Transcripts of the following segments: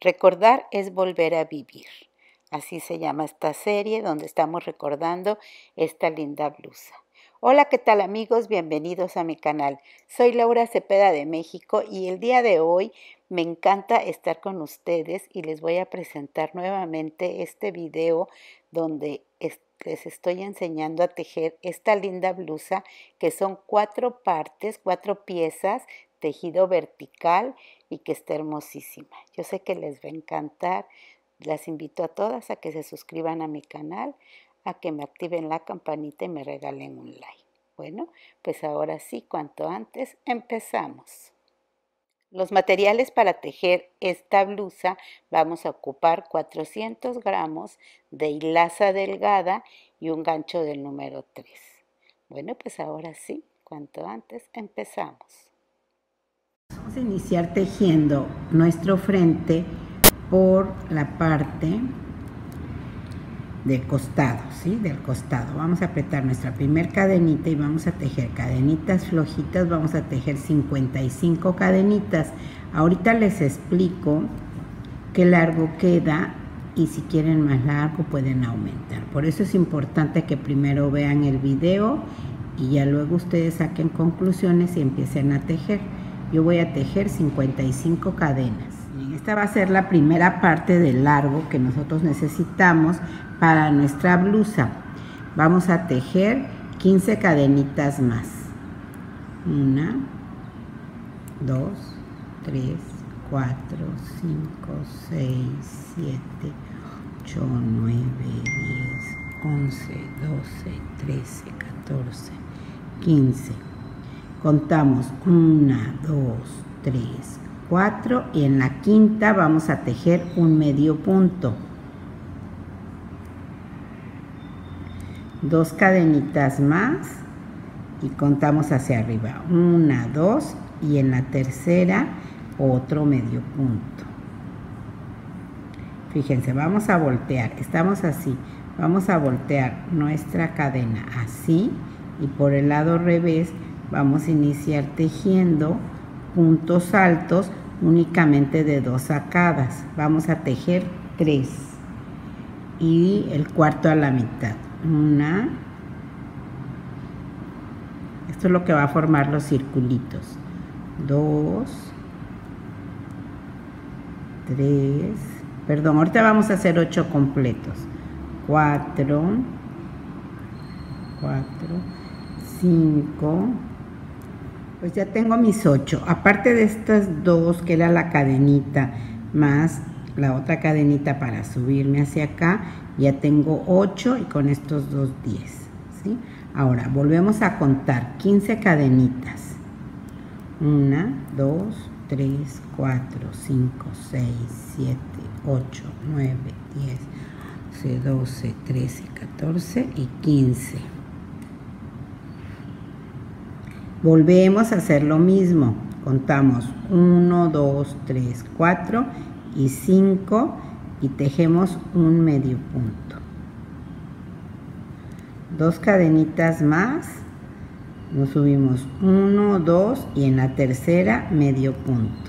Recordar es volver a vivir. Así se llama esta serie donde estamos recordando esta linda blusa. Hola, ¿qué tal amigos? Bienvenidos a mi canal. Soy Laura Cepeda de México y el día de hoy me encanta estar con ustedes y les voy a presentar nuevamente este video donde les estoy enseñando a tejer esta linda blusa que son 4 partes, 4 piezas, tejido vertical y que está hermosísima. Yo sé que les va a encantar. Las invito a todas a que se suscriban a mi canal, a que me activen la campanita y me regalen un like. Bueno, pues ahora sí, cuanto antes, empezamos. Los materiales para tejer esta blusa vamos a ocupar 400 gramos de hilaza delgada y un gancho del número 3. Bueno, pues ahora sí, cuanto antes, empezamos. Vamos a iniciar tejiendo nuestro frente por la parte del costado, ¿sí? Del costado. Vamos a apretar nuestra primer cadenita y vamos a tejer cadenitas flojitas. Vamos a tejer 55 cadenitas. Ahorita les explico qué largo queda y si quieren más largo pueden aumentar. Por eso es importante que primero vean el video y ya luego ustedes saquen conclusiones y empiecen a tejer. Yo voy a tejer 55 cadenas. Esta va a ser la primera parte del largo que nosotros necesitamos para nuestra blusa. Vamos a tejer 15 cadenitas más. 1, 2, 3, 4, 5, 6, 7, 8, 9, 10, 11, 12, 13, 14, 15. Contamos 1, 2, 3, 4 y en la quinta vamos a tejer un medio punto. 2 cadenitas más y contamos hacia arriba. 1, 2 y en la tercera otro medio punto. Fíjense, vamos a voltear, estamos así, vamos a voltear nuestra cadena así y por el lado revés vamos a iniciar tejiendo puntos altos únicamente de 2 sacadas. Vamos a tejer 3 y el cuarto a la mitad. 1, esto es lo que va a formar los circulitos. 2, 3, perdón, ahorita vamos a hacer 8 completos. 4, 5. Pues ya tengo mis 8, aparte de estas 2 que era la cadenita más la otra cadenita para subirme hacia acá, ya tengo 8 y con estos 2 10, ¿sí? Ahora volvemos a contar 15 cadenitas. 1, 2, 3, 4, 5, 6, 7, 8, 9, 10, 11, 12, 13, 14 y 15. Volvemos a hacer lo mismo, contamos 1, 2, 3, 4 y 5 y tejemos un medio punto. 2 cadenitas más, nos subimos 1, 2 y en la tercera medio punto.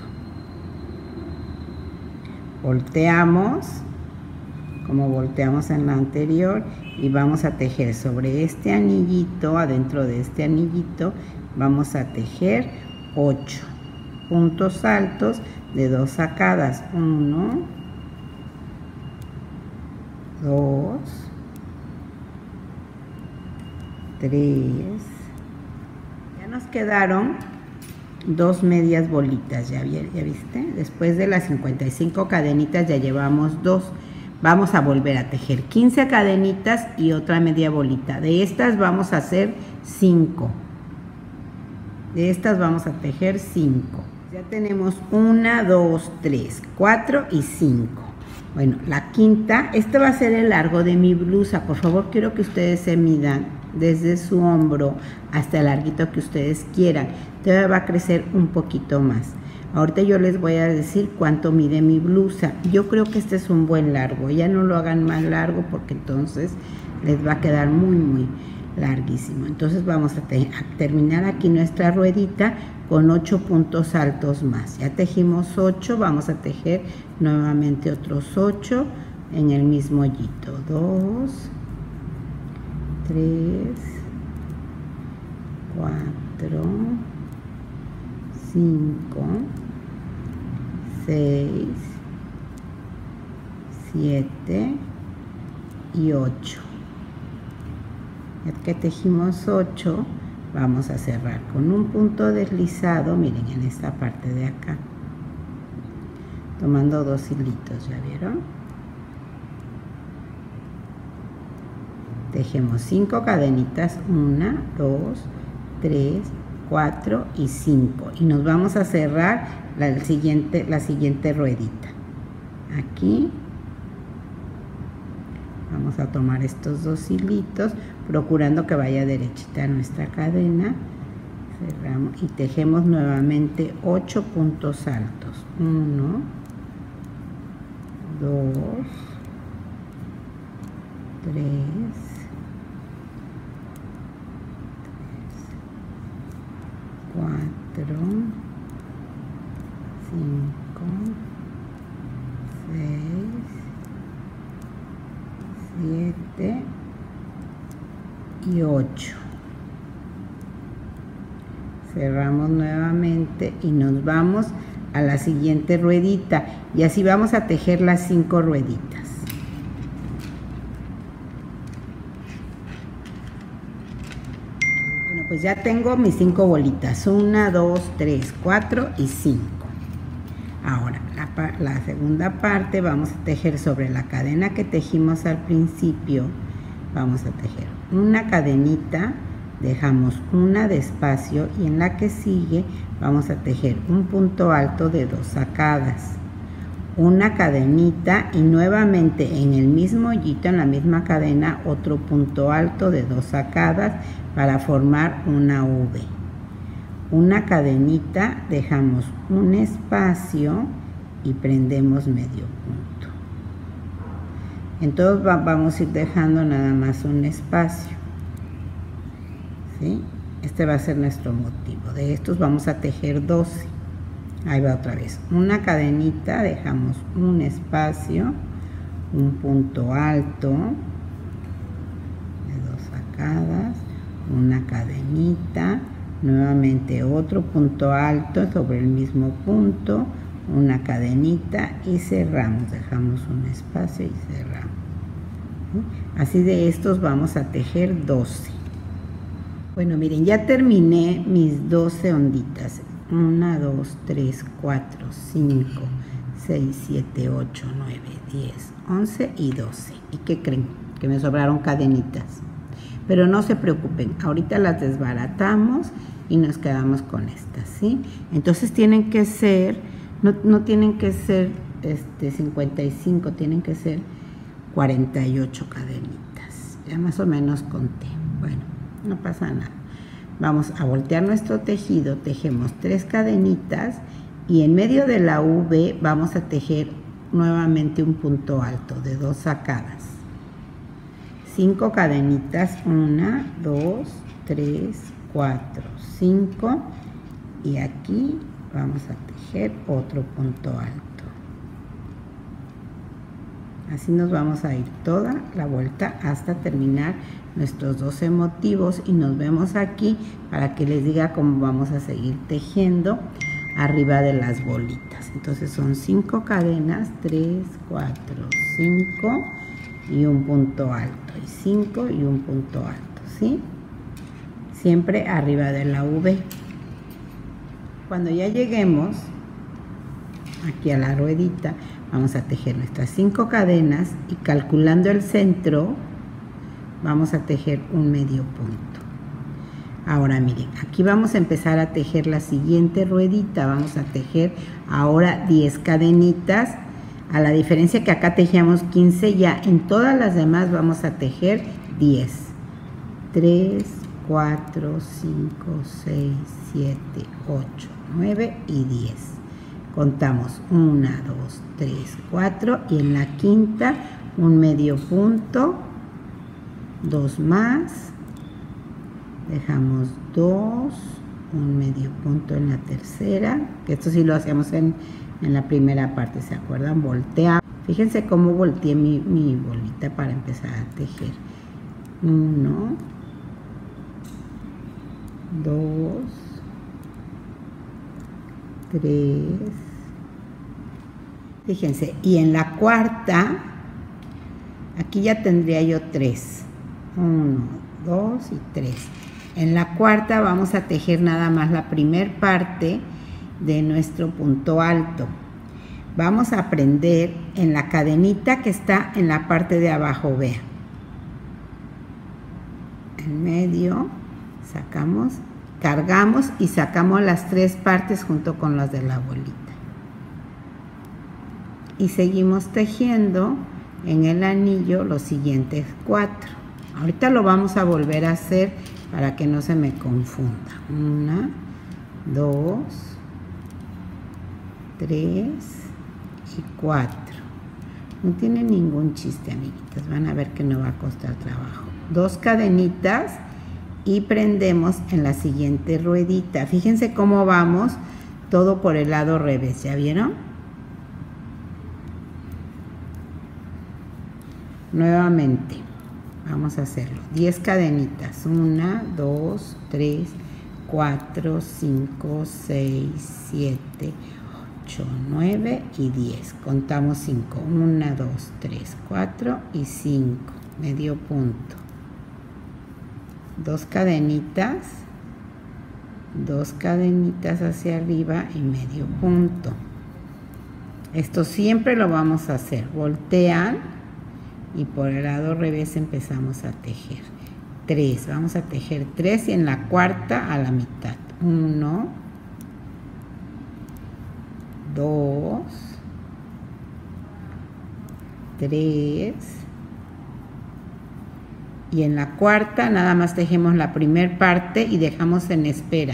Volteamos, como volteamos en la anterior y vamos a tejer sobre este anillito, adentro de este anillito, vamos a tejer 8 puntos altos de 2 sacadas. 1, 2, 3. Ya nos quedaron 2 medias bolitas, ¿ya viste? Después de las 55 cadenitas ya llevamos 2. Vamos a volver a tejer 15 cadenitas y otra media bolita. De estas vamos a hacer 5. De estas vamos a tejer 5. Ya tenemos 1, 2, 3, 4 y 5. Bueno, la quinta, este va a ser el largo de mi blusa. Por favor, quiero que ustedes se midan desde su hombro hasta el larguito que ustedes quieran. Todavía va a crecer un poquito más. Ahorita yo les voy a decir cuánto mide mi blusa. Yo creo que este es un buen largo. Ya no lo hagan más largo porque entonces les va a quedar muy larguísimo. Entonces vamos a terminar aquí nuestra ruedita con 8 puntos altos más. Ya tejimos 8, vamos a tejer nuevamente otros 8 en el mismo hoyito. 2, 3, 4, 5, 6, 7 y 8. Ya que tejimos 8, vamos a cerrar con un punto deslizado, miren, en esta parte de acá, tomando 2 hilitos, ¿ya vieron? Tejemos 5 cadenitas, 1, 2, 3, 4 y 5, y nos vamos a cerrar la siguiente ruedita. Aquí vamos a tomar estos 2 hilitos, procurando que vaya derechita nuestra cadena. Cerramos y tejemos nuevamente 8 puntos altos. 1, 2, 3, 4, 5, 6, 7 y 8. Cerramos nuevamente y nos vamos a la siguiente ruedita, y así vamos a tejer las 5 rueditas. Bueno, pues ya tengo mis 5 bolitas, 1, 2, 3, 4 y 5. Ahora la segunda parte vamos a tejer sobre la cadena que tejimos al principio. Vamos a tejer una cadenita, dejamos una de espacio, y en la que sigue vamos a tejer un punto alto de 2 sacadas, una cadenita, y nuevamente en el mismo hoyito, en la misma cadena, otro punto alto de 2 sacadas para formar una V. Una cadenita, dejamos un espacio y prendemos medio punto. Entonces vamos a ir dejando nada más un espacio, ¿sí? Este va a ser nuestro motivo. De estos vamos a tejer 12. Ahí va otra vez. Una cadenita, dejamos un espacio, un punto alto de 2 sacadas, una cadenita, nuevamente otro punto alto sobre el mismo punto, una cadenita y cerramos, dejamos un espacio y cerramos. Así de estos vamos a tejer 12. Bueno, miren, ya terminé mis 12 onditas. 1, 2, 3, 4, 5, 6, 7, 8, 9, 10, 11 y 12. ¿Y qué creen? Que me sobraron cadenitas. Pero no se preocupen, ahorita las desbaratamos y nos quedamos con estas, ¿sí? Entonces tienen que ser, no tienen que ser 55, tienen que ser 48 cadenitas. Ya más o menos conté. Bueno, no pasa nada. Vamos a voltear nuestro tejido, tejemos 3 cadenitas y en medio de la V vamos a tejer nuevamente un punto alto de 2 sacadas. 5 cadenitas, 1, 2, 3, 4, 5 y aquí vamos a tejer otro punto alto. Así nos vamos a ir toda la vuelta hasta terminar nuestros 12 motivos y nos vemos aquí para que les diga cómo vamos a seguir tejiendo arriba de las bolitas. Entonces son 5 cadenas, 3, 4, 5 y un punto alto, y 5 y un punto alto, ¿sí? Siempre arriba de la V. Cuando ya lleguemos aquí a la ruedita, vamos a tejer nuestras 5 cadenas y calculando el centro vamos a tejer un medio punto. Ahora miren, aquí vamos a empezar a tejer la siguiente ruedita. Vamos a tejer ahora 10 cadenitas, a la diferencia que acá tejíamos 15, ya en todas las demás vamos a tejer 10. 3, 4, 5, 6, 7, 8, 9 y 10. Contamos 1, 2, 3, 4 y en la quinta un medio punto, 2 más dejamos 2, un medio punto en la tercera, que esto sí lo hacíamos en la primera parte, ¿se acuerdan? Volteamos. Fíjense cómo volteé mi bolita para empezar a tejer. 1, 2, 3. Fíjense, y en la cuarta, aquí ya tendría yo 3. 1, 2 y 3. En la cuarta vamos a tejer nada más la primer parte de nuestro punto alto. Vamos a prender en la cadenita que está en la parte de abajo, vean. En medio, sacamos, cargamos y sacamos las 3 partes junto con las de la bolita. Y seguimos tejiendo en el anillo los siguientes 4. Ahorita lo vamos a volver a hacer para que no se me confunda. 1, 2, 3 y 4. No tiene ningún chiste, amiguitas. Van a ver que no va a costar trabajo. 2 cadenitas y prendemos en la siguiente ruedita. Fíjense cómo vamos todo por el lado revés. ¿Ya vieron? Nuevamente. Vamos a hacerlo. 10 cadenitas. 1, 2, 3, 4, 5, 6, 7, 8, 9 y 10. Contamos 5. 1, 2, 3, 4 y 5. Medio punto. 2 cadenitas. 2 cadenitas hacia arriba y medio punto. Esto siempre lo vamos a hacer. Voltean. Y por el lado revés empezamos a tejer 3, vamos a tejer 3 y en la cuarta a la mitad. 1, 2, 3 y en la cuarta nada más tejemos la primer parte y dejamos en espera.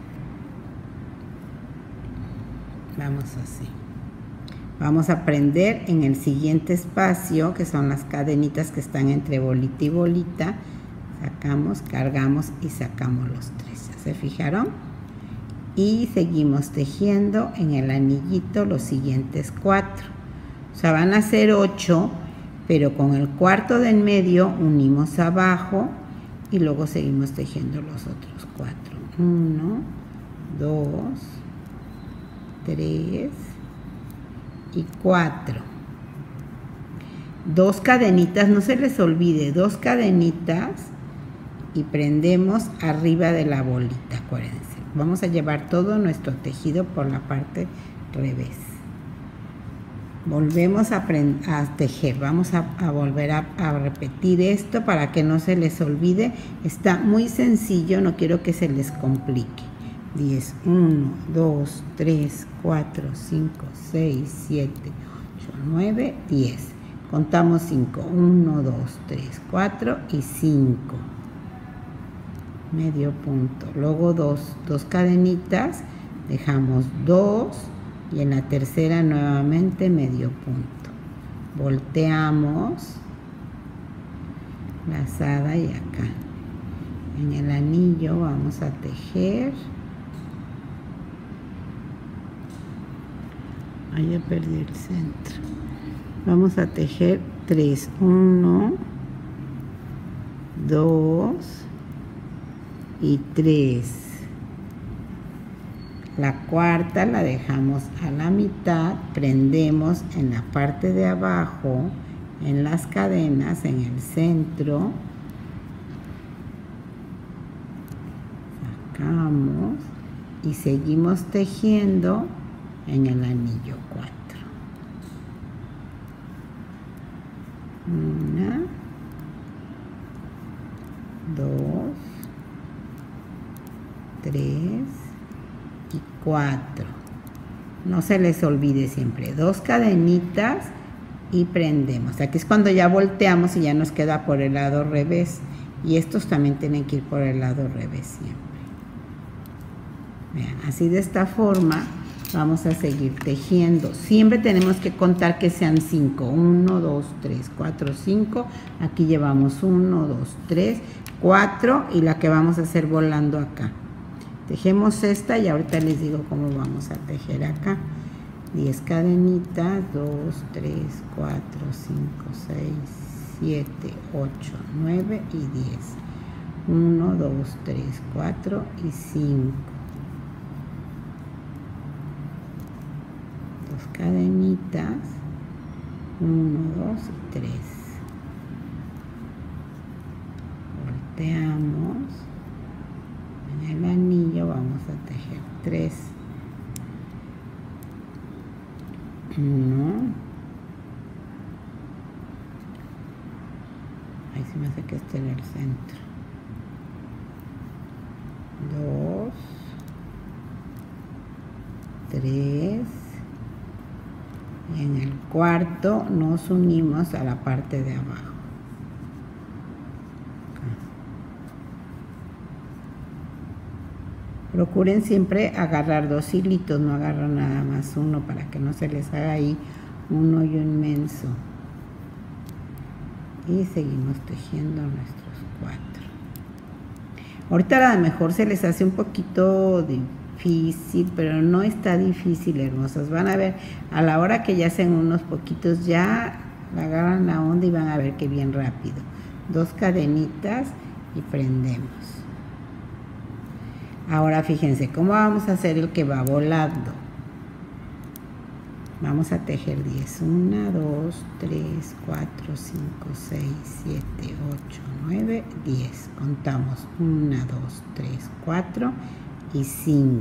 Vamos así. Vamos a prender en el siguiente espacio, que son las cadenitas que están entre bolita y bolita. Sacamos, cargamos y sacamos los 3. ¿Ya se fijaron? Y seguimos tejiendo en el anillito los siguientes 4. O sea, van a ser 8, pero con el cuarto de en medio unimos abajo y luego seguimos tejiendo los otros 4. 1, 2, 3 y 4. 2 cadenitas, no se les olvide, 2 cadenitas y prendemos arriba de la bolita, acuérdense. Vamos a llevar todo nuestro tejido por la parte revés. Volvemos a tejer, vamos a volver a repetir esto para que no se les olvide. Está muy sencillo, no quiero que se les complique. 10, 1, 2, 3, 4, 5, 6, 7, 8, 9, 10. Contamos 5. 1, 2, 3, 4 y 5. Medio punto. Luego 2 cadenitas, dejamos 2 y en la tercera nuevamente medio punto. Volteamos lazada y acá. En el anillo vamos a tejer. Ahí ya perdí el centro. Vamos a tejer 3. 1, 2 y 3. La cuarta la dejamos a la mitad, prendemos en la parte de abajo, en las cadenas, en el centro. Sacamos y seguimos tejiendo en el anillo 4. 1, 2, 3 y 4. No se les olvide siempre 2 cadenitas y prendemos. Aquí es cuando ya volteamos y ya nos queda por el lado revés, y estos también tienen que ir por el lado revés siempre. Vean, así de esta forma Vamos a seguir tejiendo. Siempre tenemos que contar que sean 5. 1, 2, 3, 4, 5. Aquí llevamos 1, 2, 3, 4 y la que vamos a hacer volando acá. Tejemos esta y ahorita les digo cómo vamos a tejer acá. 10 cadenitas, 2, 3, 4, 5, 6, 7, 8, 9 y 10. 1, 2, 3, 4 y 5. 2 cadenitas, 1, 2 y 3. Volteamos. En el anillo vamos a tejer 3. 1. Ahí se me hace que esté en el centro. 2, 3. Y en el cuarto nos unimos a la parte de abajo. Procuren siempre agarrar 2 hilitos, no agarran nada más uno para que no se les haga ahí un hoyo inmenso. Y seguimos tejiendo nuestros 4. Ahorita a lo mejor se les hace un poquito difícil, pero no está difícil, hermosas. Van a ver, a la hora que ya hacen unos poquitos, ya agarran la onda y van a ver que bien rápido. 2 cadenitas y prendemos. Ahora fíjense, ¿cómo vamos a hacer el que va volando? Vamos a tejer 10. 1, 2, 3, 4, 5, 6, 7, 8, 9, 10. Contamos 1, 2, 3, 4 y 5.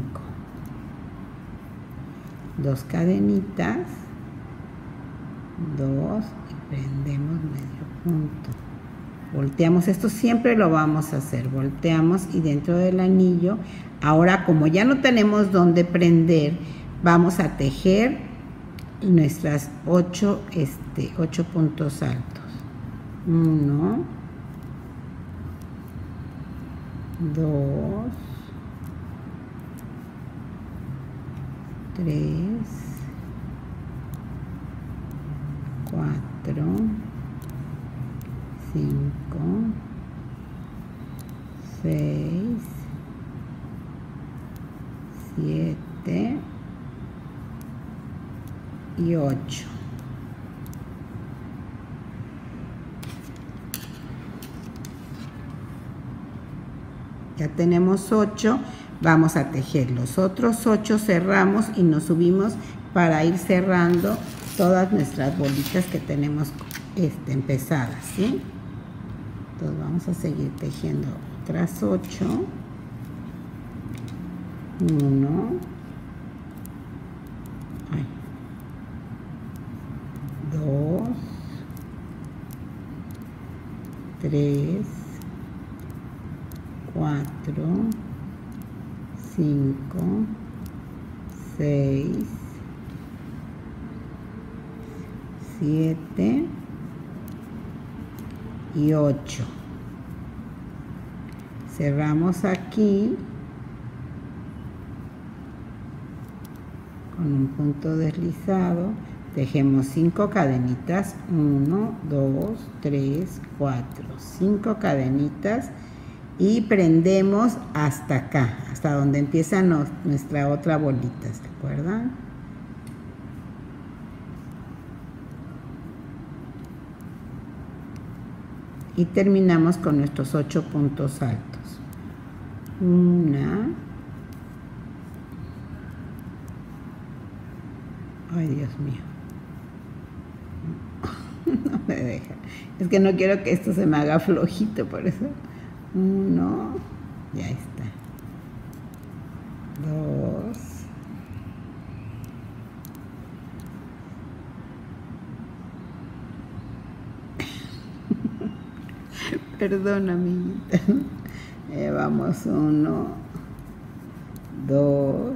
2 cadenitas, 2 y prendemos medio punto. Volteamos, esto siempre lo vamos a hacer, volteamos y dentro del anillo, ahora como ya no tenemos dónde prender, vamos a tejer nuestras 8 puntos altos. 1, 2, 3, 4, 5, 6, 7 y 8. Ya tenemos 8, vamos a tejer los otros 8, cerramos y nos subimos para ir cerrando todas nuestras bolitas que tenemos empezadas, ¿sí? Entonces vamos a seguir tejiendo otras 8. 1, 2, 3, 4, 5, 6, 7 y 8. Cerramos aquí con un punto deslizado, tejemos 5 cadenitas, 1, 2, 3, 4, 5 cadenitas y prendemos hasta acá, hasta donde empieza nuestra otra bolita, ¿se acuerdan? Y terminamos con nuestros 8 puntos altos. 1, ay Dios mío, no me deja, es que no quiero que esto se me haga flojito, por eso. 1, ya está. 2, perdón, amiguita. Vamos 1, 2,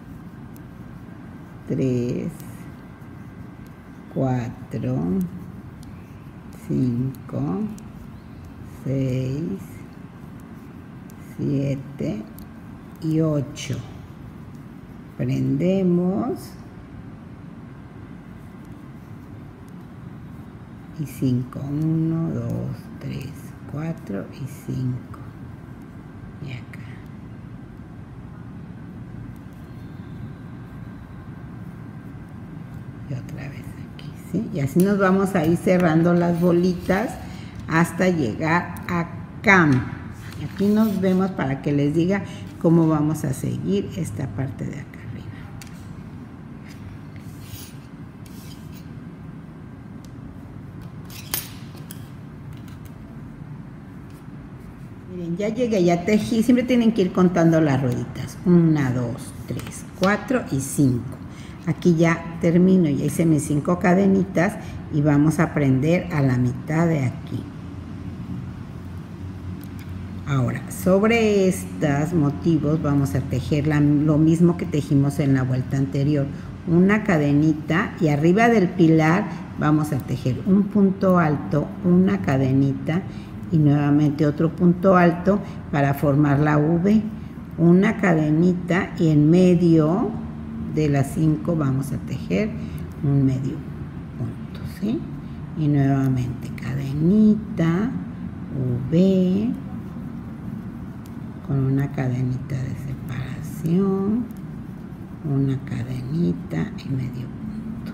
3, 4, 5, 6, 7 y 8. prendemos y 5, 1, 2, 3, 4 y 5 y acá. Y otra vez aquí, ¿sí? Y así nos vamos a ir cerrando las bolitas hasta llegar acá. Aquí nos vemos para que les diga cómo vamos a seguir esta parte de acá arriba. Miren, ya llegué, ya tejí. Siempre tienen que ir contando las rueditas. 1, 2, 3, 4 y 5. Aquí ya termino, ya hice mis 5 cadenitas y vamos a prender a la mitad de aquí. Ahora, sobre estos motivos vamos a tejer lo mismo que tejimos en la vuelta anterior. Una cadenita y arriba del pilar vamos a tejer un punto alto, una cadenita y nuevamente otro punto alto para formar la V. Una cadenita y en medio de las 5 vamos a tejer un medio punto, ¿sí? Y nuevamente cadenita, V, con una cadenita de separación, una cadenita y medio punto.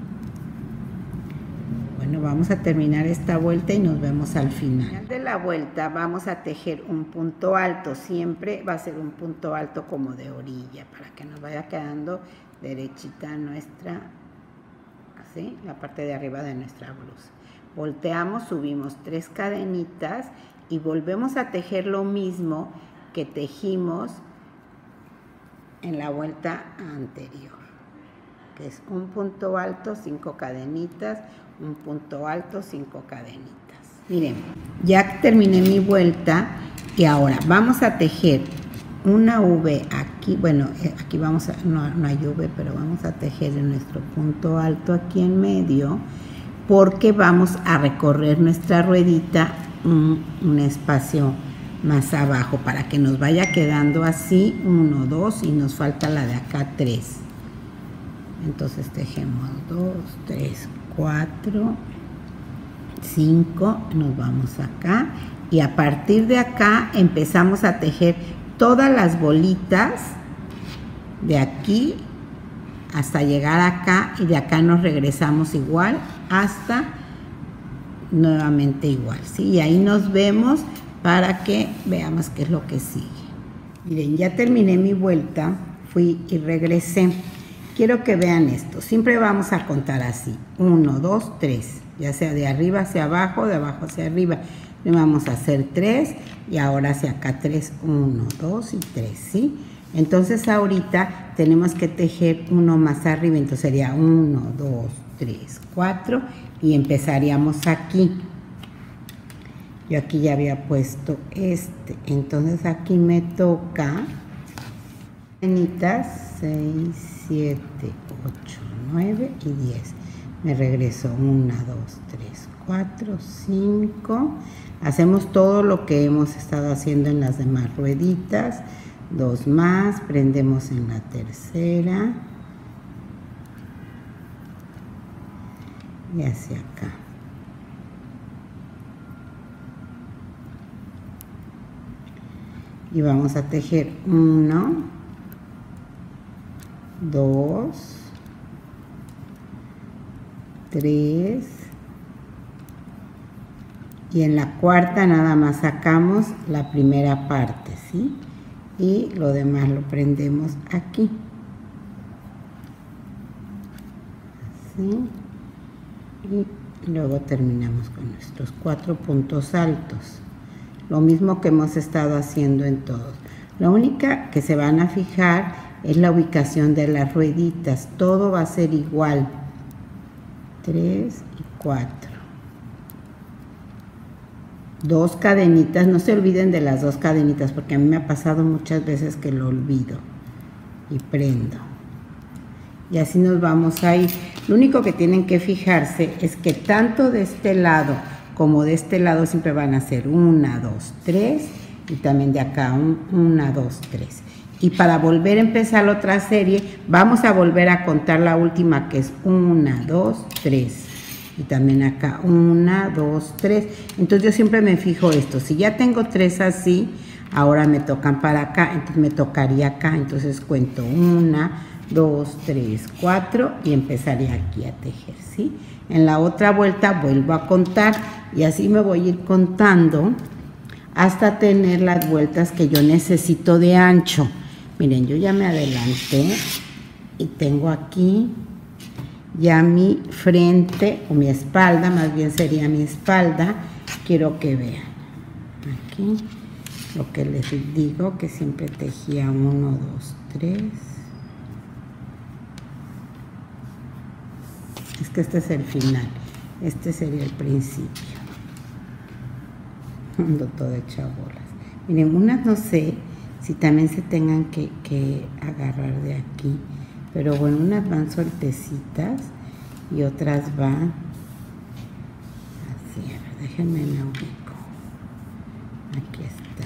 Bueno, vamos a terminar esta vuelta y nos vemos al final. Al final de la vuelta vamos a tejer un punto alto, siempre va a ser un punto alto como de orilla, para que nos vaya quedando derechita nuestra, así, la parte de arriba de nuestra blusa. Volteamos, subimos 3 cadenitas y volvemos a tejer lo mismo que tejimos en la vuelta anterior, que es un punto alto, 5 cadenitas, un punto alto, 5 cadenitas. Miren, ya terminé mi vuelta y ahora vamos a tejer una V aquí. Bueno, aquí vamos a, no hay V, pero vamos a tejer en nuestro punto alto aquí en medio, porque vamos a recorrer nuestra ruedita un espacio más abajo para que nos vaya quedando así 1, 2 y nos falta la de acá 3. Entonces tejemos 2, 3, 4, 5, nos vamos acá y a partir de acá empezamos a tejer todas las bolitas de aquí hasta llegar acá y de acá nos regresamos igual hasta nuevamente igual, ¿sí? Y ahí nos vemos para que veamos qué es lo que sigue. Miren, ya terminé mi vuelta, fui y regresé. Quiero que vean esto, siempre vamos a contar así, 1, 2, 3, ya sea de arriba hacia abajo, de abajo hacia arriba. Le vamos a hacer 3 y ahora hacia acá 3, 1, 2 y 3, ¿sí? Entonces ahorita tenemos que tejer uno más arriba, entonces sería 1, 2, 3, 4 y empezaríamos aquí. Yo aquí ya había puesto este, entonces aquí me toca cadenitas 6, 7, 8, 9 y 10. Me regreso 1, 2, 3, 4, 5. Hacemos todo lo que hemos estado haciendo en las demás rueditas. 2 más, prendemos en la tercera y hacia acá. Y vamos a tejer 1, 2, 3 y en la cuarta nada más sacamos la primera parte, ¿sí? Y lo demás lo prendemos aquí, así, y luego terminamos con nuestros 4 puntos altos. Lo mismo que hemos estado haciendo en todos. La única que se van a fijar es la ubicación de las rueditas. Todo va a ser igual. 3 y 4. 2 cadenitas. No se olviden de las 2 cadenitas porque a mí me ha pasado muchas veces que lo olvido. Y prendo. Y así nos vamos a ir. Lo único que tienen que fijarse es que tanto de este lado como de este lado siempre van a ser 1, 2, 3 y también de acá 1, 2, 3. Y para volver a empezar la otra serie, vamos a volver a contar la última, que es 1, 2, 3. Y también acá 1, 2, 3. Entonces yo siempre me fijo esto. Si ya tengo 3 así, ahora me tocan para acá, entonces me tocaría acá. Entonces cuento 1, 2, 3, 4 y empezaría aquí a tejer, ¿sí? En la otra vuelta vuelvo a contar y así me voy a ir contando hasta tener las vueltas que yo necesito de ancho. Miren, yo ya me adelanté y tengo aquí ya mi frente o mi espalda, más bien sería mi espalda. Quiero que vean aquí lo que les digo, que siempre tejía 1, 2, 3. Es que este es el final, este sería el principio. Ando todo hecha bolas. Miren, unas no sé si también se tengan que agarrar de aquí, pero bueno, unas van sueltecitas y otras van así. A ver, déjenme me ubico. Aquí está.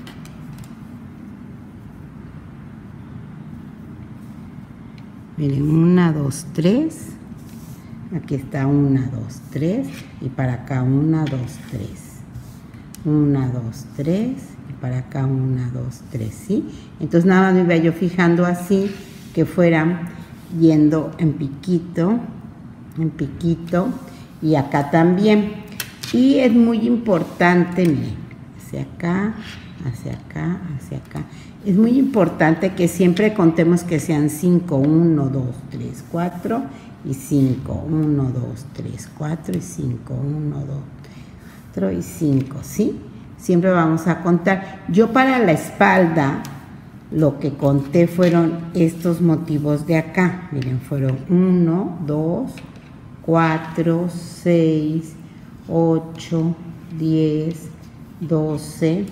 Miren, 1, 2, 3. Aquí está 1, 2, 3 y para acá 1, 2, 3. 1, 2, 3 y para acá 1, 2, 3, ¿sí? Entonces nada más me iba yo fijando así, que fueran yendo en piquito y acá también. Y es muy importante, miren, hacia acá, hacia acá, hacia acá. Es muy importante que siempre contemos que sean 5, 1, 2, 3, 4 y 5, 1, 2, 3, 4 y 5, 1, 2, 4 y 5, ¿sí? Siempre vamos a contar. Yo para la espalda lo que conté fueron estos motivos de acá. Miren, fueron 1, 2, 4, 6, 8, 10, 12,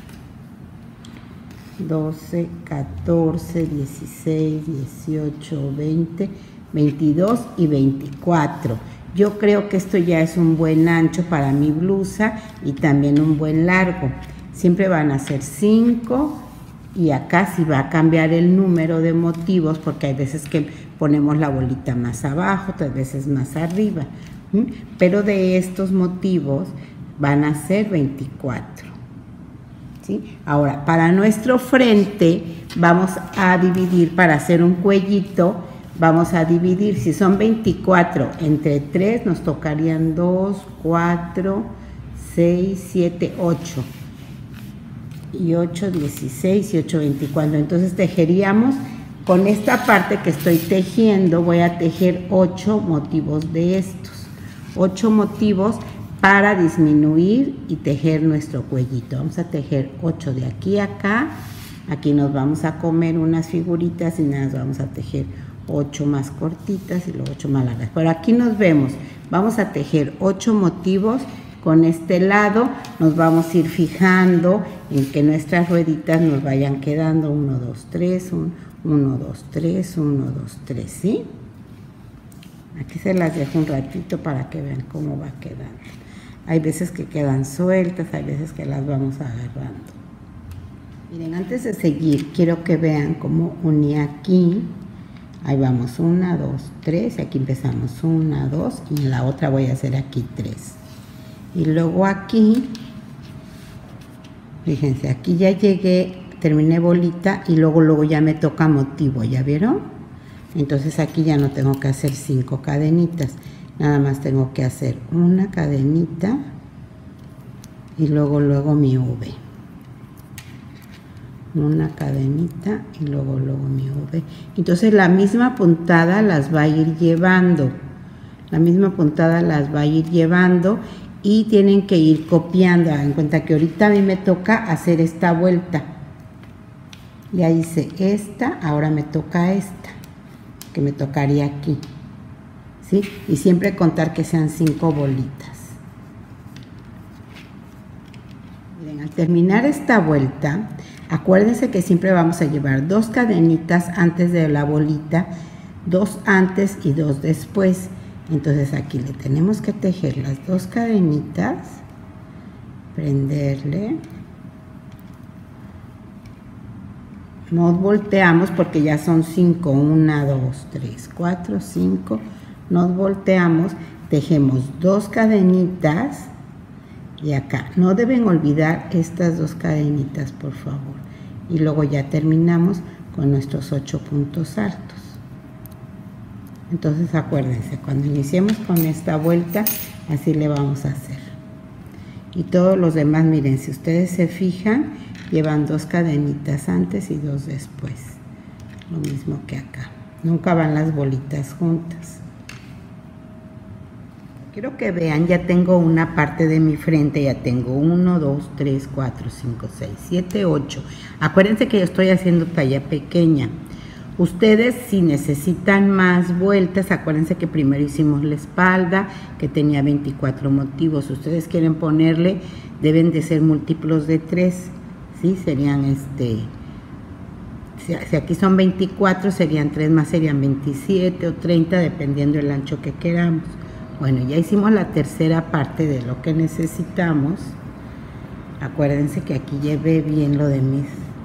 14, 16, 18, 20, 22 y 24. Yo creo que esto ya es un buen ancho para mi blusa y también un buen largo. Siempre van a ser 5 y acá sí va a cambiar el número de motivos porque hay veces que ponemos la bolita más abajo, otras veces más arriba. Pero de estos motivos van a ser 24. ¿Sí? Ahora, para nuestro frente vamos a dividir, para hacer un cuellito, vamos a dividir, si son 24 entre 3, nos tocarían 2, 4, 6, 7, 8. Y 8, 16 y 8, 24. Entonces tejeríamos, con esta parte que estoy tejiendo, voy a tejer 8 motivos de estos. 8 motivos para disminuir y tejer nuestro cuellito. Vamos a tejer 8 de aquí a acá. Aquí nos vamos a comer unas figuritas y nada, vamos a tejer 8 más cortitas y luego 8 más largas. Pero aquí nos vemos, vamos a tejer 8 motivos. Con este lado nos vamos a ir fijando en que nuestras rueditas nos vayan quedando 1, 2, 3, 1, 2, 3, 1, 2, 3, ¿sí? Aquí se las dejo un ratito para que vean cómo va quedando. Hay veces que quedan sueltas, hay veces que las vamos agarrando. Miren, antes de seguir, quiero que vean cómo uní aquí. Ahí vamos, 1, 2, 3, y aquí empezamos 1, 2, y en la otra voy a hacer aquí 3. Y luego aquí, fíjense, aquí ya llegué, terminé bolita y luego ya me toca motivo, ¿ya vieron? Entonces aquí ya no tengo que hacer 5 cadenitas, nada más tengo que hacer una cadenita y luego mi V. Una cadenita y luego mi V. Entonces la misma puntada las va a ir llevando, y tienen que ir copiando. Hagan cuenta que ahorita a mí me toca hacer esta vuelta. Ya hice esta, ahora me toca esta, que me tocaría aquí, ¿sí? Y siempre contar que sean 5 bolitas. Miren, al terminar esta vuelta, acuérdense que siempre vamos a llevar 2 cadenitas antes de la bolita, 2 antes y 2 después. Entonces aquí le tenemos que tejer las 2 cadenitas, prenderle, nos volteamos porque ya son 5, 1, 2, 3, 4, 5, nos volteamos, tejemos 2 cadenitas y acá, no deben olvidar estas 2 cadenitas por favor, y luego ya terminamos con nuestros 8 puntos altos. Entonces acuérdense, cuando iniciemos con esta vuelta, así le vamos a hacer. Y todos los demás, miren, si ustedes se fijan, llevan 2 cadenitas antes y 2 después. Lo mismo que acá. Nunca van las bolitas juntas. Quiero que vean, ya tengo una parte de mi frente, ya tengo 1, 2, 3, 4, 5, 6, 7, 8. Acuérdense que yo estoy haciendo talla pequeña. Ustedes, si necesitan más vueltas, acuérdense que primero hicimos la espalda, que tenía 24 motivos. Si ustedes quieren ponerle, deben de ser múltiplos de 3, ¿sí? Serían si aquí son 24, serían 3 más, serían 27 o 30, dependiendo del ancho que queramos. Bueno, ya hicimos la tercera parte de lo que necesitamos. Acuérdense que aquí llevé bien lo de mis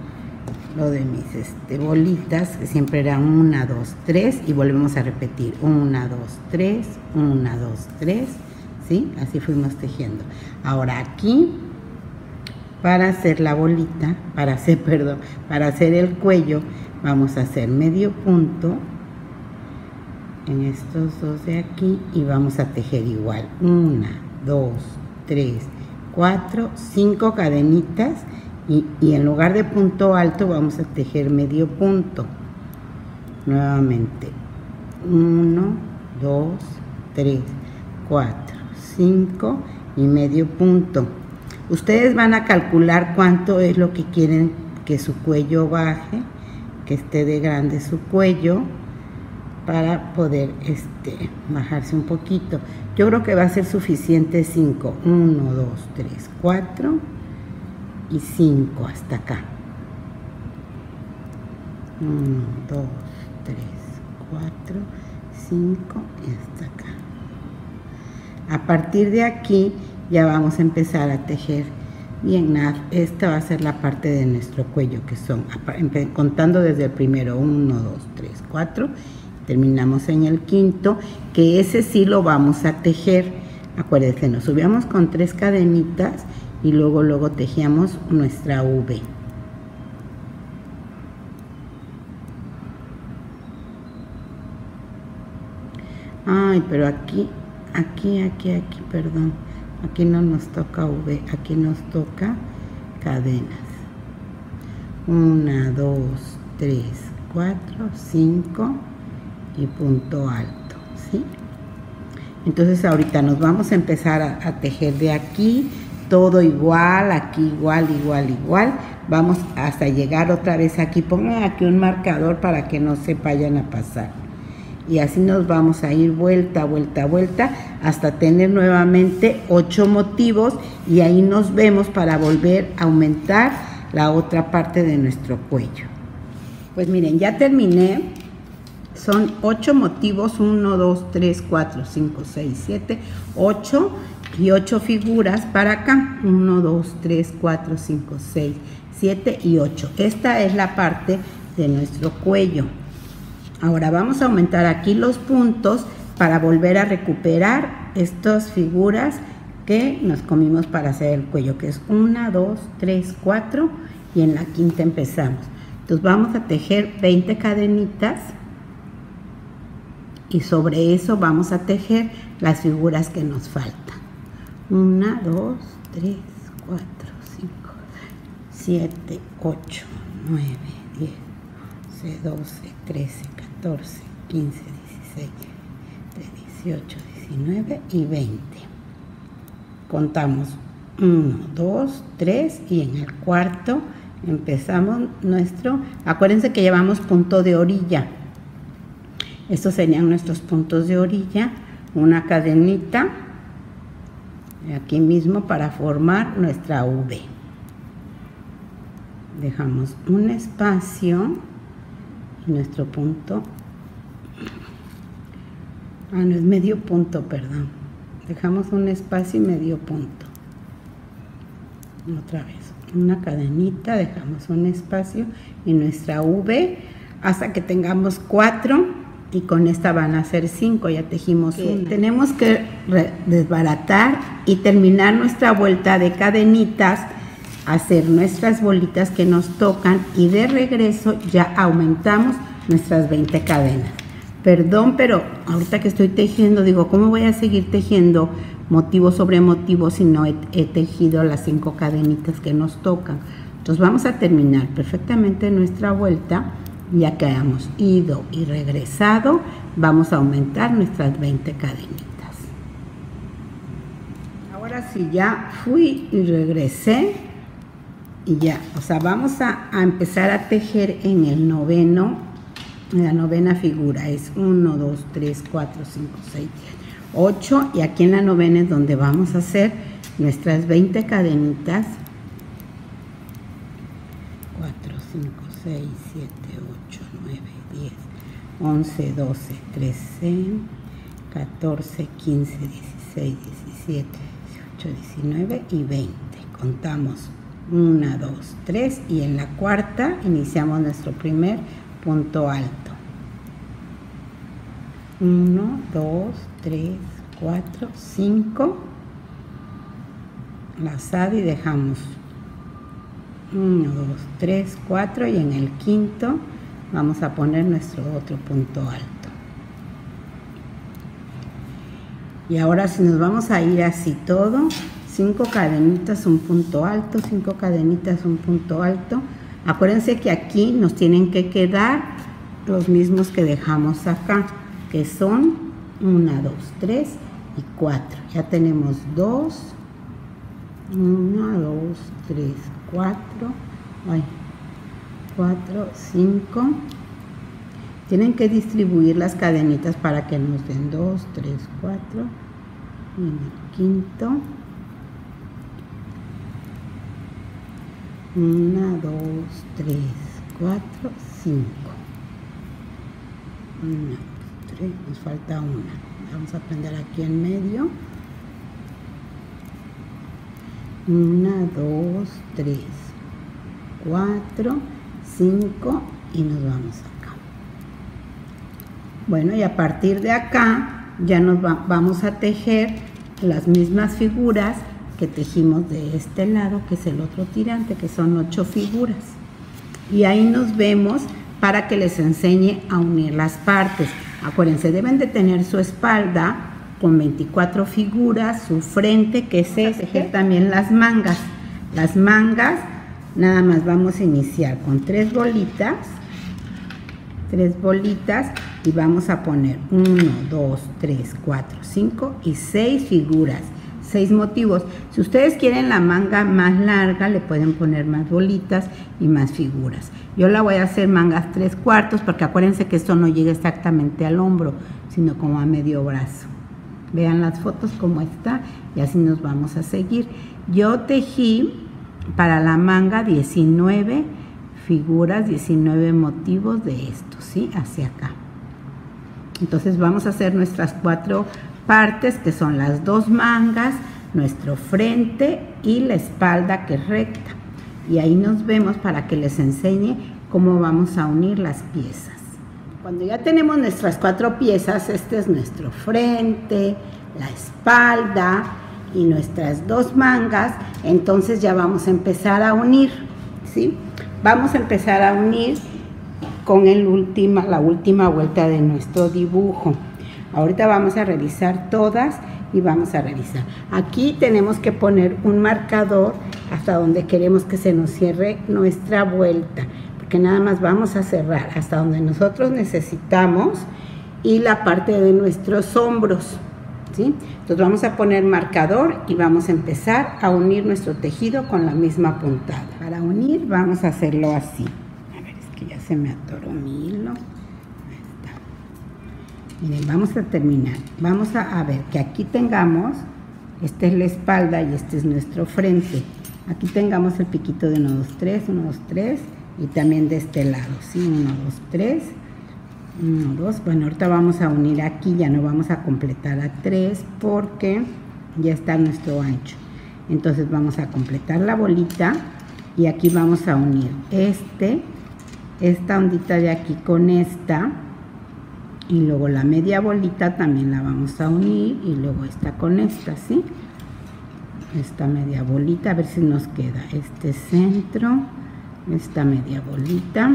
bolitas, que siempre eran 1, 2, 3, y volvemos a repetir 1, 2, 3, 1, 2, 3, ¿sí? Así fuimos tejiendo. Ahora aquí, para hacer la bolita, para hacer el cuello, vamos a hacer medio punto en estos 2 de aquí y vamos a tejer igual 1, 2, 3, 4, 5 cadenitas y en lugar de punto alto vamos a tejer medio punto. Nuevamente 1, 2, 3, 4, 5 y medio punto. Ustedes van a calcular cuánto es lo que quieren que su cuello baje, que esté de grande su cuello, para poder bajarse un poquito. Yo creo que va a ser suficiente 5, 1, 2, 3, 4 y 5 hasta acá. 1, 2, 3, 4, 5 y hasta acá. A partir de aquí ya vamos a empezar a tejer bien. Esta va a ser la parte de nuestro cuello, que son, contando desde el primero, 1, 2, 3, 4, terminamos en el quinto, que ese sí lo vamos a tejer. Acuérdense, nos subíamos con 3 cadenitas y luego tejíamos nuestra V. Ay, pero aquí, perdón, aquí no nos toca V, aquí nos toca cadenas. 1, 2, 3, 4, 5 y punto alto, ¿sí? Entonces ahorita nos vamos a empezar a tejer de aquí, todo igual, aquí igual, vamos hasta llegar otra vez aquí. Pongan aquí un marcador para que no se vayan a pasar. Y así nos vamos a ir vuelta, hasta tener nuevamente 8 motivos, y ahí nos vemos para volver a aumentar la otra parte de nuestro cuello. Pues miren, ya terminé. Son 8 motivos, 1, 2, 3, 4, 5, 6, 7, 8 y 8 figuras para acá. 1, 2, 3, 4, 5, 6, 7 y 8. Esta es la parte de nuestro cuello. Ahora vamos a aumentar aquí los puntos para volver a recuperar estas figuras que nos comimos para hacer el cuello, que es 1, 2, 3, 4 y en la quinta empezamos. Entonces vamos a tejer 20 cadenitas. Y sobre eso vamos a tejer las figuras que nos faltan. 1, 2, 3, 4, 5, 7, 8, 9, 10, 11, 12, 13, 14, 15, 16, 18, 19 y 20. Contamos 1, 2, 3 y en el cuarto empezamos nuestro. Acuérdense que llevamos punto de orilla. Estos serían nuestros puntos de orilla, una cadenita aquí mismo para formar nuestra V. Dejamos un espacio y nuestro punto, no es medio punto, perdón. Dejamos un espacio y medio punto. Otra vez, una cadenita, dejamos un espacio y nuestra V hasta que tengamos 4 y con esta van a ser 5, ya tejimos una. Tenemos que desbaratar y terminar nuestra vuelta de cadenitas, hacer nuestras bolitas que nos tocan y de regreso ya aumentamos nuestras 20 cadenas. Perdón, pero ahorita que estoy tejiendo digo, ¿cómo voy a seguir tejiendo motivo sobre motivo si no he tejido las 5 cadenitas que nos tocan? Entonces vamos a terminar perfectamente nuestra vuelta. Ya que hayamos ido y regresado, vamos a aumentar nuestras 20 cadenitas. Ahora sí, ya fui y regresé y ya, o sea, vamos a empezar a tejer en el noveno, en la novena figura. Es 1, 2, 3, 4, 5, 6, 8 y aquí en la novena es donde vamos a hacer nuestras 20 cadenitas. 4, 5, 6, 7, 8, 9, 10, 11, 12, 13, 14, 15, 16, 17, 18, 19 y 20. Contamos 1, 2, 3 y en la cuarta iniciamos nuestro primer punto alto. 1, 2, 3, 4, 5. Lazado y dejamos 1, 2, 3, 4 y en el quinto vamos a poner nuestro otro punto alto. Y ahora si nos vamos a ir así todo, 5 cadenitas, un punto alto, 5 cadenitas, un punto alto. Acuérdense que aquí nos tienen que quedar los mismos que dejamos acá, que son 1, 2, 3 y 4. Ya tenemos 2, 1, 2, 3, 4, 5. Tienen que distribuir las cadenitas para que nos den 2, 3, 4 y en el quinto 1, 2, 3, 4, 5. 1, 2, 3, nos falta una. Vamos a prender aquí en medio. 1, 2, 3, 4, 5 y nos vamos acá. Bueno, y a partir de acá ya nos vamos a tejer las mismas figuras que tejimos de este lado, que es el otro tirante, que son 8 figuras. Y ahí nos vemos para que les enseñe a unir las partes. Acuérdense, deben de tener su espalda con 24 figuras, su frente, que es tejer también las mangas. Las mangas, nada más vamos a iniciar con 3 bolitas y vamos a poner 1, 2, 3, 4, 5 y 6 figuras, 6 motivos. Si ustedes quieren la manga más larga, le pueden poner más bolitas y más figuras. Yo la voy a hacer mangas 3/4 porque acuérdense que esto no llega exactamente al hombro, sino como a medio brazo. Vean las fotos como está y así nos vamos a seguir. Yo tejí para la manga 19 figuras, 19 motivos de esto, ¿sí? Hacia acá. Entonces vamos a hacer nuestras 4 partes, que son las 2 mangas, nuestro frente y la espalda, que es recta. Y ahí nos vemos para que les enseñe cómo vamos a unir las piezas. Cuando ya tenemos nuestras 4 piezas, este es nuestro frente, la espalda y nuestras 2 mangas, entonces ya vamos a empezar a unir, ¿sí? Vamos a empezar a unir con la última vuelta de nuestro dibujo. Ahorita vamos a revisar todas y vamos a revisar. Aquí tenemos que poner un marcador hasta donde queremos que se nos cierre nuestra vuelta, porque nada más vamos a cerrar hasta donde nosotros necesitamos y la parte de nuestros hombros, ¿sí? Entonces vamos a poner marcador y vamos a empezar a unir nuestro tejido con la misma puntada. Para unir vamos a hacerlo así. A ver, es que ya se me atoró mi hilo. Ahí está. Miren, vamos a terminar. Vamos a ver que aquí tengamos, esta es la espalda y este es nuestro frente. Aquí tengamos el piquito de 1, 2, 3, 1, 2, 3 y también de este lado, ¿sí? 1, 2, 3, 1, 2. Bueno, ahorita vamos a unir aquí, ya no vamos a completar a 3 porque ya está nuestro ancho. Entonces vamos a completar la bolita y aquí vamos a unir esta ondita de aquí con esta, y luego la media bolita también la vamos a unir, y luego esta con esta, ¿sí? Esta media bolita, a ver si nos queda este centro, esta media bolita,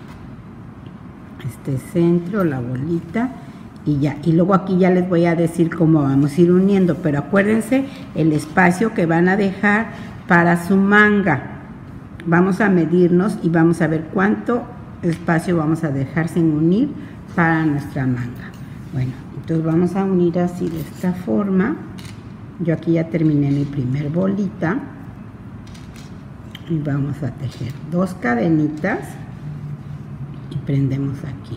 este centro, la bolita, y ya. Y luego aquí ya les voy a decir cómo vamos a ir uniendo, pero acuérdense el espacio que van a dejar para su manga. Vamos a medirnos y vamos a ver cuánto espacio vamos a dejar sin unir para nuestra manga. Bueno, entonces vamos a unir así de esta forma. Yo aquí ya terminé mi primer bolita y vamos a tejer 2 cadenitas y prendemos aquí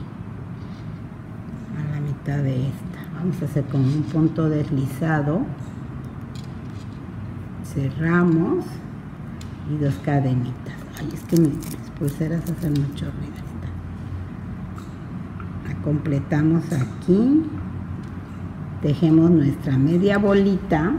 a la mitad de esta. Vamos a hacer como un punto deslizado, cerramos y 2 cadenitas. Ay, es que mis pulseras hacen mucho ruido. La completamos aquí, tejemos nuestra media bolita.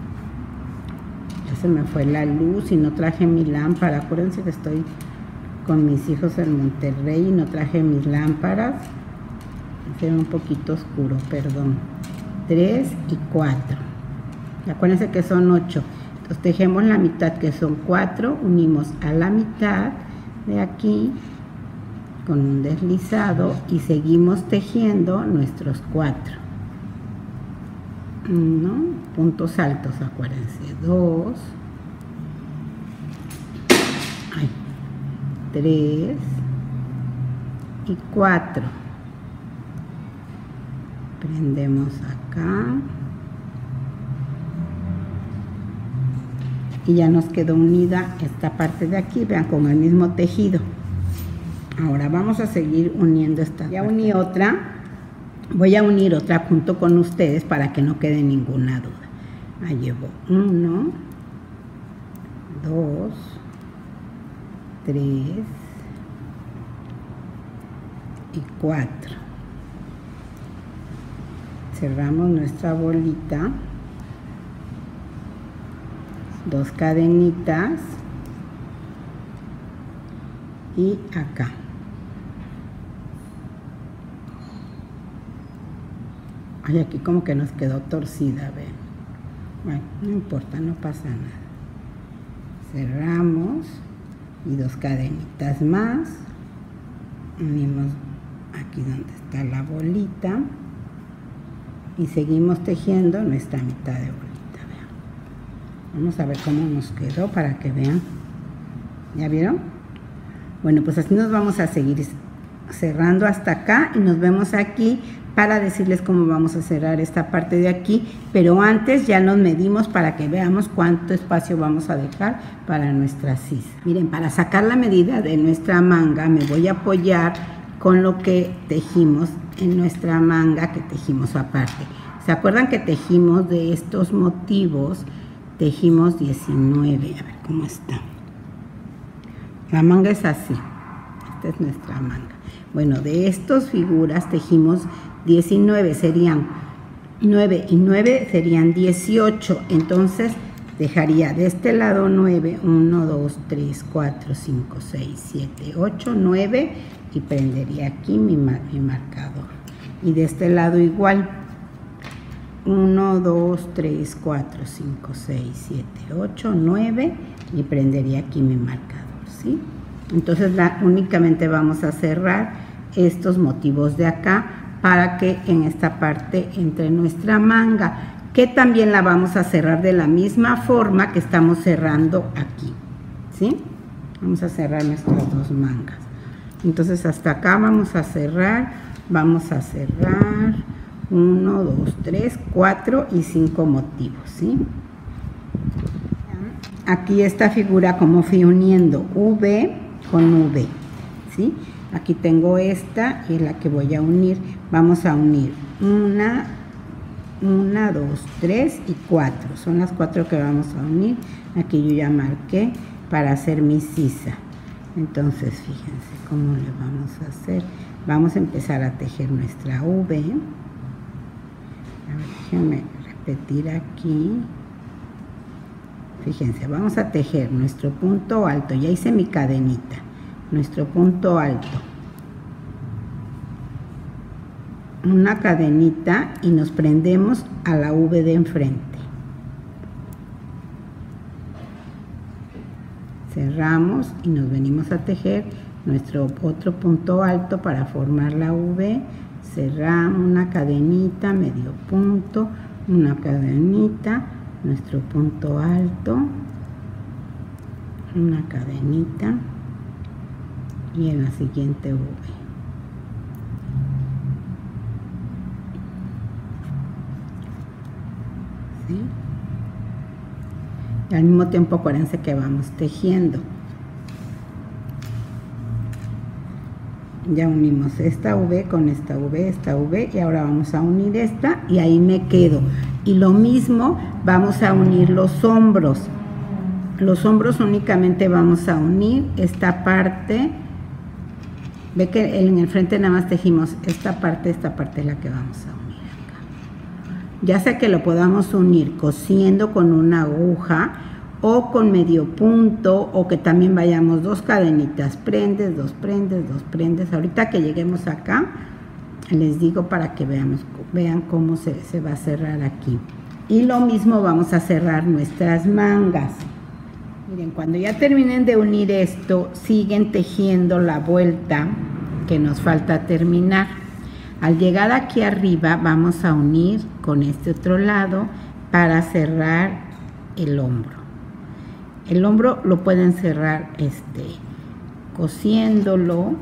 Ya se me fue la luz y no traje mi lámpara. Acuérdense que estoy con mis hijos en Monterrey y no traje mis lámparas. Se ve un poquito oscuro, perdón. 3 y 4. Y acuérdense que son 8. Entonces tejemos la mitad, que son 4, unimos a la mitad de aquí con un deslizado y seguimos tejiendo nuestros 4. 1, puntos altos, acuérdense, 2, 3 y 4. Prendemos acá y ya nos quedó unida esta parte de aquí, vean, con el mismo tejido. Ahora vamos a seguir uniendo esta. Ya uní otra, voy a unir otra junto con ustedes para que no quede ninguna duda. Ahí llevo 1, 2, 3 y 4. Cerramos nuestra bolita, 2 cadenitas y acá. Ay, aquí como que nos quedó torcida, ven. Bueno, no importa, no pasa nada. Cerramos y 2 cadenitas más. Unimos aquí donde está la bolita y seguimos tejiendo nuestra mitad de bolita, vean. Vamos a ver cómo nos quedó para que vean. ¿Ya vieron? Bueno, pues así nos vamos a seguir cerrando hasta acá y nos vemos aquí para decirles cómo vamos a cerrar esta parte de aquí, pero antes ya nos medimos para que veamos cuánto espacio vamos a dejar para nuestra sisa. Miren, para sacar la medida de nuestra manga me voy a apoyar con lo que tejimos en nuestra manga, que tejimos aparte. ¿Se acuerdan que tejimos de estos motivos? Tejimos 19, a ver cómo está. La manga es así, esta es nuestra manga. Bueno, de estas figuras tejimos 19, serían 9 y 9 serían 18, entonces dejaría de este lado 9, 1, 2, 3, 4, 5, 6, 7, 8, 9 y prendería aquí mi marcador. Y de este lado igual, 1, 2, 3, 4, 5, 6, 7, 8, 9 y prendería aquí mi marcador, ¿sí? Entonces únicamente vamos a cerrar estos motivos de acá para que en esta parte entre nuestra manga, que también la vamos a cerrar de la misma forma que estamos cerrando aquí, ¿sí? Vamos a cerrar nuestras 2 mangas. Entonces hasta acá vamos a cerrar 1, 2, 3, 4 y 5 motivos, ¿sí? Aquí esta figura como fui uniendo V con V, ¿sí? Aquí tengo esta y es la que voy a unir. Vamos a unir 1, 2, 3 y 4. Son las 4 que vamos a unir. Aquí yo ya marqué para hacer mi sisa. Entonces, fíjense cómo le vamos a hacer. Vamos a empezar a tejer nuestra V. A ver, déjenme repetir aquí. Fíjense, vamos a tejer nuestro punto alto. Ya hice mi cadenita. Nuestro punto alto. Una cadenita y nos prendemos a la V de enfrente. Cerramos y nos venimos a tejer nuestro otro punto alto para formar la V. Cerramos una cadenita, medio punto, una cadenita, nuestro punto alto, una cadenita y en la siguiente V. ¿Sí? Y al mismo tiempo acuérdense que vamos tejiendo. Ya unimos esta V con esta V y ahora vamos a unir esta y ahí me quedo. Y lo mismo vamos a unir los hombros. Los hombros únicamente vamos a unir esta parte. Ve que en el frente nada más tejimos esta parte es la que vamos a unir acá. Ya sea que lo podamos unir cosiendo con una aguja o con medio punto, o que también vayamos 2 cadenitas, prendes, 2 prendes, 2 prendes. Ahorita que lleguemos acá, les digo para que vean cómo se va a cerrar aquí. Y lo mismo vamos a cerrar nuestras mangas. Miren, cuando ya terminen de unir esto, siguen tejiendo la vuelta que nos falta terminar. Al llegar aquí arriba, vamos a unir con este otro lado para cerrar el hombro. El hombro lo pueden cerrar cosiéndolo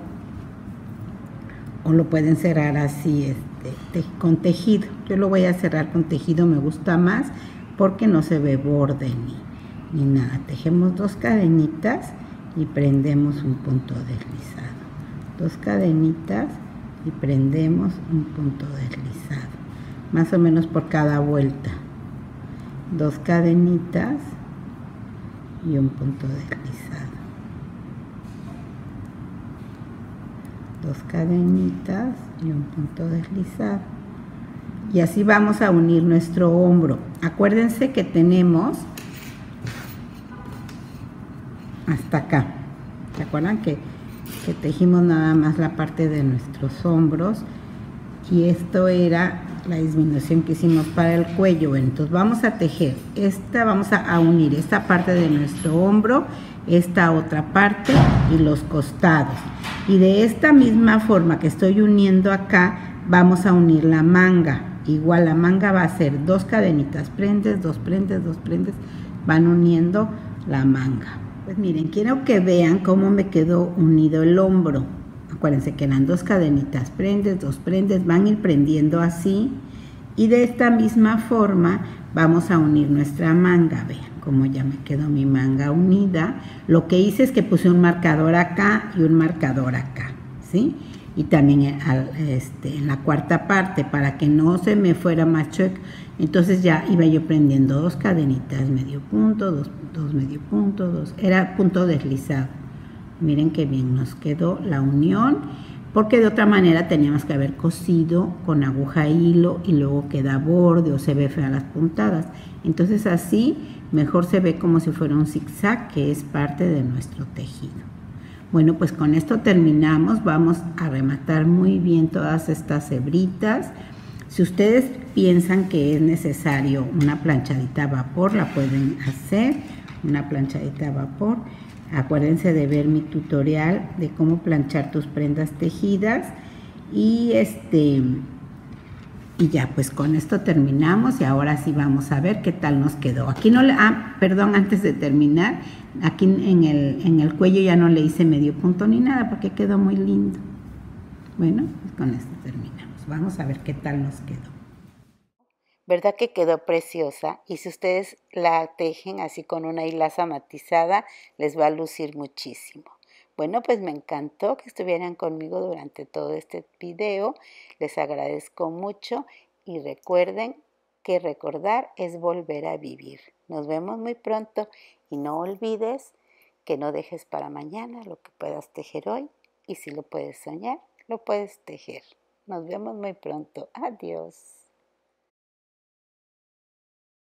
o lo pueden cerrar así con tejido. Yo lo voy a cerrar con tejido, me gusta más porque no se ve borde ni nada. Tejemos 2 cadenitas y prendemos un punto deslizado. 2 cadenitas y prendemos un punto deslizado. Más o menos por cada vuelta. 2 cadenitas y un punto deslizado. 2 cadenitas y un punto deslizado. Y así vamos a unir nuestro hombro. Acuérdense que tenemos hasta acá. ¿Se acuerdan que tejimos nada más la parte de nuestros hombros? Y esto era la disminución que hicimos para el cuello. Entonces vamos a tejer vamos a unir esta parte de nuestro hombro, esta otra parte y los costados. Y de esta misma forma que estoy uniendo acá, vamos a unir la manga. Igual la manga va a ser 2 cadenitas, prendes, 2 prendes, 2 prendes, van uniendo la manga. Pues miren, quiero que vean cómo me quedó unido el hombro. Acuérdense que eran 2 cadenitas, prendes, 2 prendes, van a ir prendiendo así. Y de esta misma forma vamos a unir nuestra manga. Vean cómo ya me quedó mi manga unida. Lo que hice es que puse un marcador acá y un marcador acá, ¿sí? Y también en la cuarta parte para que no se me fuera más chueco. Entonces ya iba yo prendiendo 2 cadenitas, medio punto, 2 medio punto, 2. Era punto deslizado. Miren qué bien nos quedó la unión, porque de otra manera teníamos que haber cosido con aguja e hilo y luego queda borde o se ve fea las puntadas. Entonces así mejor se ve como si fuera un zigzag, que es parte de nuestro tejido. Bueno, pues con esto terminamos. Vamos a rematar muy bien todas estas hebritas. Si ustedes piensan que es necesario una planchadita a vapor, la pueden hacer, una planchadita a vapor. Acuérdense de ver mi tutorial de cómo planchar tus prendas tejidas. Y ya, pues con esto terminamos y ahora sí vamos a ver qué tal nos quedó. Aquí no le, perdón, antes de terminar, aquí en el cuello ya no le hice medio punto ni nada porque quedó muy lindo. Bueno, pues con esto terminamos. Vamos a ver qué tal nos quedó. ¿Verdad que quedó preciosa? Y si ustedes la tejen así con una hilaza matizada, les va a lucir muchísimo. Bueno, pues me encantó que estuvieran conmigo durante todo este video. Les agradezco mucho y recuerden que recordar es volver a vivir. Nos vemos muy pronto y no olvides que no dejes para mañana lo que puedas tejer hoy y si lo puedes soñar, lo puedes tejer. Nos vemos muy pronto. Adiós.